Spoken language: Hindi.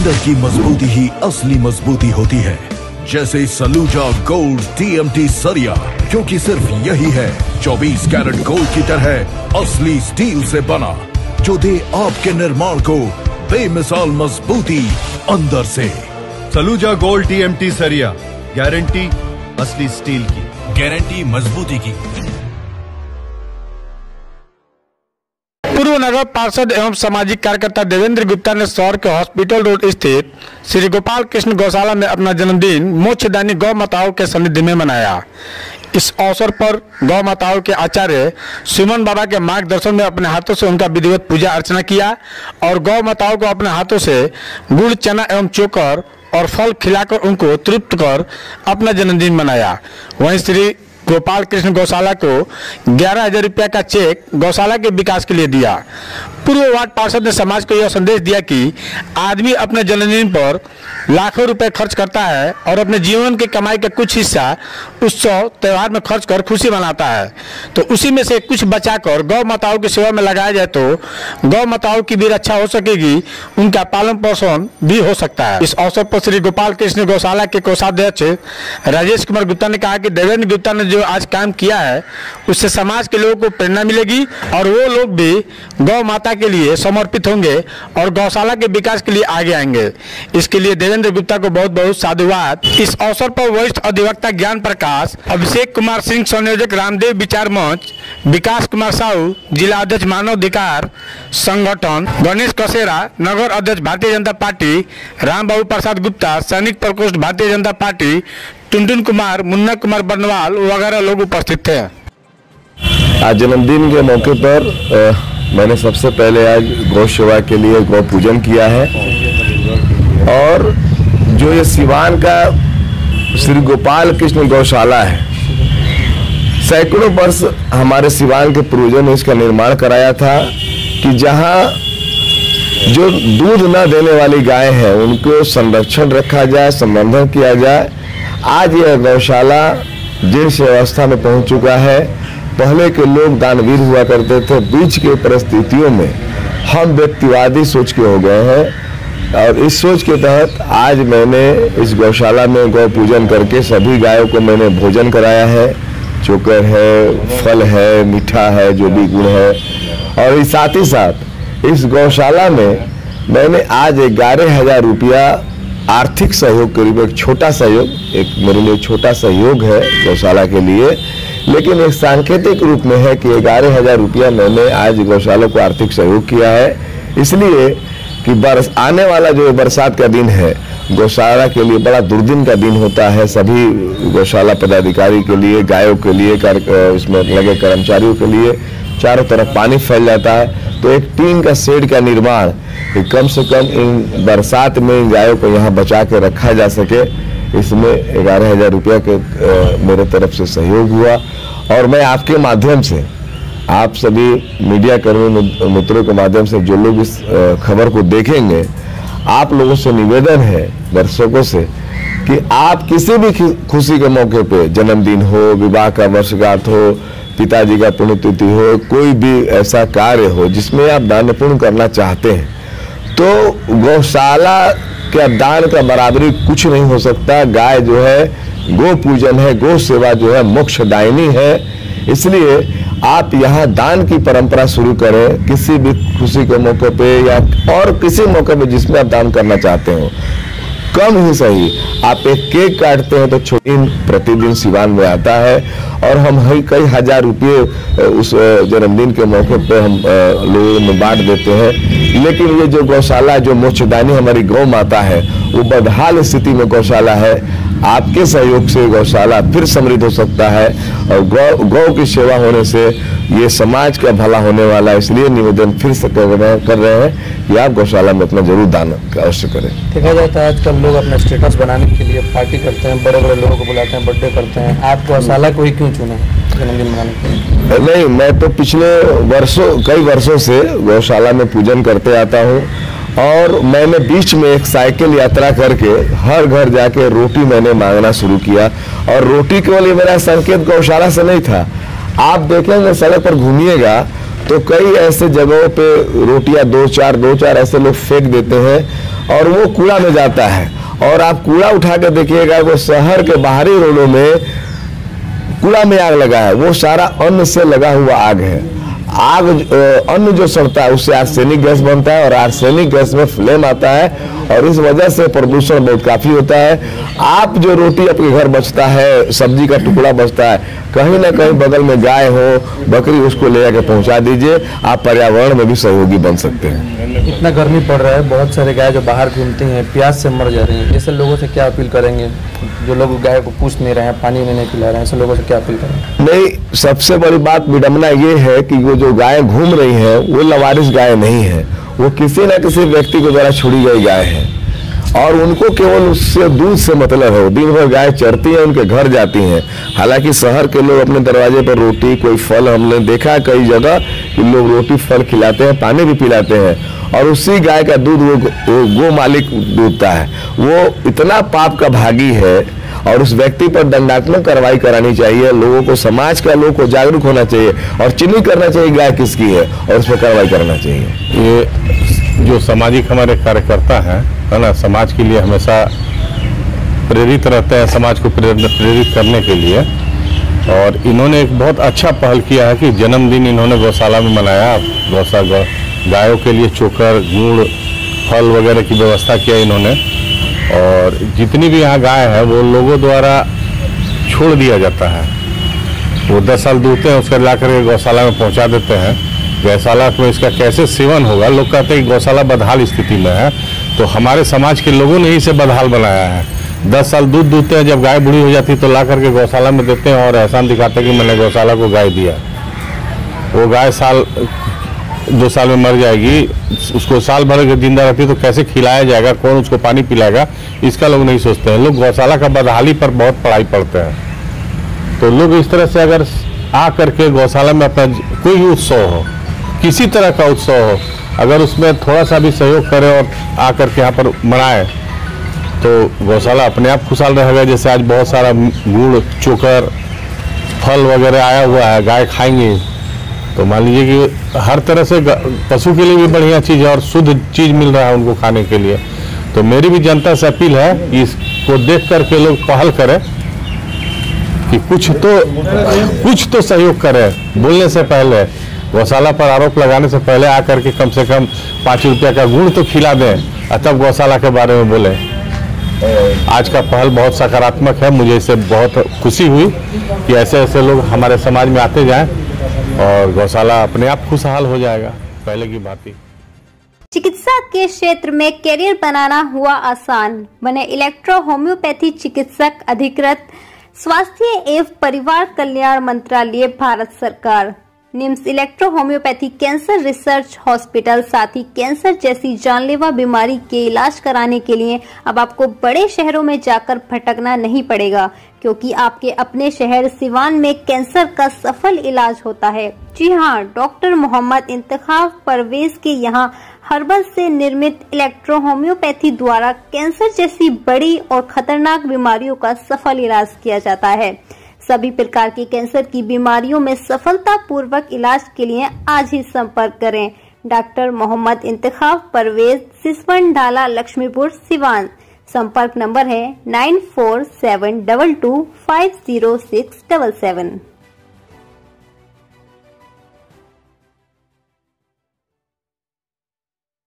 अंदर की मजबूती ही असली मजबूती होती है, जैसे सलूजा गोल्ड TMT सरिया, क्योंकि सिर्फ यही है 24 कैरेट गोल्ड की तरह असली स्टील से बना, जो दे आपके निर्माण को बेमिसाल मजबूती अंदर से। सलूजा गोल्ड TMT सरिया, गारंटी असली स्टील की, गारंटी मजबूती की। पूर्व नगर पार्षद एवं सामाजिक कार्यकर्ता देवेंद्र गुप्ता ने शहर के हॉस्पिटल रोड स्थित श्री गोपाल कृष्ण गौशाला में अपना जन्मदिन मोक्षदानी गौ माताओं के सानिध्य में मनाया। इस अवसर पर गौ माताओं के आचार्य सुमन बाबा के मार्गदर्शन में अपने हाथों से उनका विधिवत पूजा अर्चना किया और गौ माताओं को अपने हाथों से गुड़, चना एवं चोकर और फल खिलाकर उनको तृप्त कर अपना जन्मदिन मनाया। वहीं श्री गोपाल कृष्ण गौशाला को 11,000 रुपया का चेक गौशाला के विकास के लिए दिया। पूर्व वार्ड पार्षद ने समाज को यह संदेश दिया कि आदमी अपने जन्मदिन पर लाखों रुपए खर्च करता है और अपने जीवन की कमाई का कुछ हिस्सा उत्सव त्योहार में खर्च कर खुशी मनाता है, तो उसी में से कुछ बचाकर गौ माताओं की सेवा में लगाया जाए तो गौ माताओं की भी रक्षा हो सकेगी, उनका पालन पोषण भी हो सकता है। इस अवसर पर श्री गोपाल कृष्ण गौशाला के कोषाध्यक्ष राजेश कुमार गुप्ता ने कहा कि देवेंद्र गुप्ता ने जो आज काम किया है उससे समाज के लोगों को प्रेरणा मिलेगी और वो लोग भी गौ माता के लिए समर्पित होंगे और गौशाला के विकास के लिए आगे आएंगे। इसके लिए देवेंद्र गुप्ता को बहुत बहुत साधुवाद। इस अवसर पर वरिष्ठ अधिवक्ता ज्ञान प्रकाश, अभिषेक कुमार सिंह, संयोजक रामदेव विचार मंच, विकास कुमार साहू, जिला अध्यक्ष मानव अधिकार संगठन, गणेश कसेरा, नगर अध्यक्ष भारतीय जनता पार्टी, राम बाबू प्रसाद गुप्ता, सैनिक प्रकोष्ठ भारतीय जनता पार्टी, टुनटुन कुमार, मुन्ना कुमार बर्नवाल वगैरह लोग उपस्थित थे। आज जन्मदिन के मौके पर मैंने सबसे पहले आज गौ सेवा के लिए गौ पूजन किया है और जो ये सिवान का श्री गोपाल कृष्ण गौशाला है, सैकड़ों वर्ष हमारे सिवान के पूर्वजों ने इसका निर्माण कराया था कि जहाँ जो दूध न देने वाली गाय है उनको संरक्षण रखा जाए, संवर्धन किया जाए। आज यह गौशाला जिस अवस्था में पहुंच चुका है, पहले के लोग दानवीर हुआ करते थे, बीच के परिस्थितियों में हम व्यक्तिवादी सोच के हो गए हैं और इस सोच के तहत आज मैंने इस गौशाला में गौ पूजन करके सभी गायों को मैंने भोजन कराया है। चोकर है, फल है, मीठा है, जो भी गुड़ है। और साथ ही साथ इस गौशाला में मैंने आज 11,000 रुपया आर्थिक सहयोग, करीब एक छोटा सहयोग, एक मेरे लिए छोटा सहयोग है गौशाला के लिए, लेकिन एक सांकेतिक रूप में है कि 11,000 रुपया मैंने आज गौशाला को आर्थिक सहयोग किया है, इसलिए कि आने वाला जो बरसात का दिन है गौशाला के लिए बड़ा दुर्दिन का दिन होता है। सभी गौशाला पदाधिकारी के लिए, गायों के लिए, इसमें लगे कर्मचारियों के लिए चारों तरफ पानी फैल जाता है। तो एक टीन का शेड का निर्माण कम से कम इन बरसात में इन गायों को यहाँ बचा के रखा जा सके, इसमें 11,000 रुपया के मेरे तरफ से सहयोग हुआ। और मैं आपके माध्यम से, आप सभी मीडिया कर्मी मित्रों के माध्यम से जो लोग इस खबर को देखेंगे, आप लोगों से निवेदन है, दर्शकों से, कि आप किसी भी खुशी के मौके पे, जन्मदिन हो, विवाह का वर्षगांठ हो, पिताजी का पुण्यतिथि हो, कोई भी ऐसा कार्य हो जिसमें आप दान पुण्य करना चाहते हैं, तो गौशाला के दान का बराबरी कुछ नहीं हो सकता। गाय जो है, गो पूजन है, गो सेवा जो है मोक्षदायिनी है। इसलिए आप यहाँ दान की परंपरा शुरू करें, किसी भी खुशी के मौके पे या और किसी मौके पे जिसमें आप दान करना चाहते हो, कम ही सही। आप एक केक काटते हैं तो छोटी प्रतिदिन सिवान में आता है और हम कई हजार रुपये उस जन्मदिन के मौके पे हम लोगों में बांट देते हैं। लेकिन ये जो गौशाला, जो मोक्षदानी हमारी गौ माता है, वो बदहाल स्थिति में गौशाला है। आपके सहयोग से गौशाला फिर समृद्ध हो सकता है और गौ की सेवा होने से ये समाज का भला होने वाला है। इसलिए निवेदन फिर से कर रहे हैं कि आप गौशाला में अपना जरूर दान अवश्य करें। देखा जाता है आजकल लोग अपना स्टेटस बनाने के लिए पार्टी करते हैं, बड़े बड़े लोगों को बुलाते हैं, बर्थडे करते हैं। आप गौशाला को ही क्यों चुने जन्मदिन मनाने के लिए? नहीं, मैं तो पिछले कई वर्षों से गौशाला में पूजन करते आता हूँ और मैंने बीच में एक साइकिल यात्रा करके हर घर जाके रोटी मैंने मांगना शुरू किया। और रोटी केवल मेरा संकेत गौशाला से नहीं था। आप देखेंगे, सड़क पर घूमिएगा तो कई ऐसे जगहों पे रोटियां दो चार ऐसे लोग फेंक देते हैं और वो कूड़ा में जाता है। और आप कूड़ा उठा के देखिएगा, वो शहर के बाहरी रोडों में कूड़ा में आग लगा है, वो सारा अन्न से लगा हुआ आग है। आग अन्न जो सड़ता है उससे आर्सेनिक गैस बनता है और आर्सेनिक गैस में फ्लेम आता है और इस वजह से प्रदूषण बहुत काफी होता है। आप जो रोटी आपके घर बचता है, सब्जी का टुकड़ा बचता है, कहीं ना कहीं बगल में गाय हो, बकरी, उसको ले जाके पहुंचा दीजिए। आप पर्यावरण में भी सहयोगी बन सकते हैं। इतना गर्मी पड़ रहा है, बहुत सारे गाय जो बाहर घूमते हैं प्यास से मर जा रही हैं। ऐसे लोगों से क्या अपील करेंगे जो लोग गाय को पूछ नहीं रहे हैं, पानी नहीं पिला रहे हैं, ऐसे लोगों से क्या अपील करेंगे? नहीं, सबसे बड़ी बात विडंबना ये है कि वो जो गाय घूम रही है वो लवारिस गाय नहीं है, वो किसी न किसी व्यक्ति के द्वारा छुड़ी गई गाय है और उनको केवल उससे दूध से मतलब है। दिन भर गाय चरती है, उनके घर जाती हैं। हालांकि शहर के लोग अपने दरवाजे पर रोटी, कोई फल, हमने देखा कई जगह कि लोग रोटी फल खिलाते हैं, पानी भी पिलाते हैं और उसी गाय का दूध वो गो मालिक दूधता है। वो इतना पाप का भागी है और उस व्यक्ति पर दंडात्मक कार्रवाई करानी चाहिए। लोगों को, समाज का लोगों को जागरूक होना चाहिए और चिन्हित करना चाहिए गाय किसकी है और उस पर कार्रवाई करना चाहिए। ये जो सामाजिक हमारे कार्यकर्ता हैं, है ना, समाज के लिए हमेशा प्रेरित रहते हैं, समाज को प्रेरित करने के लिए। और इन्होंने एक बहुत अच्छा पहल किया है कि जन्मदिन इन्होंने गौशाला में मनाया। गायों के लिए चोकर, गुड़, फल वगैरह की व्यवस्था किया इन्होंने। और जितनी भी यहाँ गाय है वो लोगों द्वारा छोड़ दिया जाता है। वो 10 साल दूधते हैं, उसका ला करके गौशाला में पहुँचा देते हैं। गौशाला में इसका कैसे सेवन होगा? लोग कहते हैं कि गौशाला बदहाल स्थिति में है, तो हमारे समाज के लोगों ने ही इसे बदहाल बनाया है। 10 साल दूध दूधते हैं, जब गाय बूढ़ी हो जाती है तो ला करके गौशाला में देते हैं और एहसान दिखाते हैं कि मैंने गौशाला को गाय दिया। वो गाय 2 साल में मर जाएगी, उसको साल भर के जिंदा रहती है तो कैसे खिलाया जाएगा, कौन उसको पानी पिलाएगा, इसका लोग नहीं सोचते हैं। लोग गौशाला का बदहाली पर बहुत पढ़ाई पढ़ते हैं। तो लोग इस तरह से अगर आ करके गौशाला में अपना कोई भी उत्सव हो, किसी तरह का उत्सव हो, अगर उसमें थोड़ा सा भी सहयोग करें और आकर के यहाँ पर मनाएं तो गौशाला अपने आप खुशहाल रहेगा। जैसे आज बहुत सारा गुड़, चोकर, फल वगैरह आया हुआ है, गाय खाएंगे तो मान लीजिए कि हर तरह से पशु के लिए भी बढ़िया चीज़ है और शुद्ध चीज़ मिल रहा है उनको खाने के लिए। तो मेरी भी जनता से अपील है कि इसको देख करके लोग पहल करें कि कुछ तो सहयोग करें। बोलने से पहले, गौशाला पर आरोप लगाने से पहले आकर के कम से कम 5 रुपया का गुड़ तो खिला दें, तब गौशाला के बारे में बोलें। आज का पहल बहुत सकारात्मक है, मुझे इससे बहुत खुशी हुई कि ऐसे ऐसे लोग हमारे समाज में आते जाएं और गौशाला अपने आप खुशहाल हो जाएगा, पहले की बात ही। चिकित्सा के क्षेत्र में करियर बनाना हुआ आसान, बने इलेक्ट्रो होम्योपैथी चिकित्सक अधिकृत। स्वास्थ्य एवं परिवार कल्याण मंत्रालय, भारत सरकार। NIMS electro homeopathy cancer research hospital, साथ ही कैंसर जैसी जानलेवा बीमारी के इलाज कराने के लिए अब आपको बड़े शहरों में जाकर भटकना नहीं पड़ेगा, क्योंकि आपके अपने शहर सिवान में कैंसर का सफल इलाज होता है। जी हाँ, डॉक्टर मोहम्मद इंतखाब परवेज के यहाँ हर्बल से निर्मित इलेक्ट्रो होम्योपैथी द्वारा कैंसर जैसी बड़ी और खतरनाक बीमारियों का सफल इलाज किया जाता है। सभी प्रकार की कैंसर की बीमारियों में सफलता पूर्वक इलाज के लिए आज ही संपर्क करें। डॉक्टर मोहम्मद इंतखाब परवेज, सिसवन ढाला, लक्ष्मीपुर, सिवान। संपर्क नंबर है 9472250677।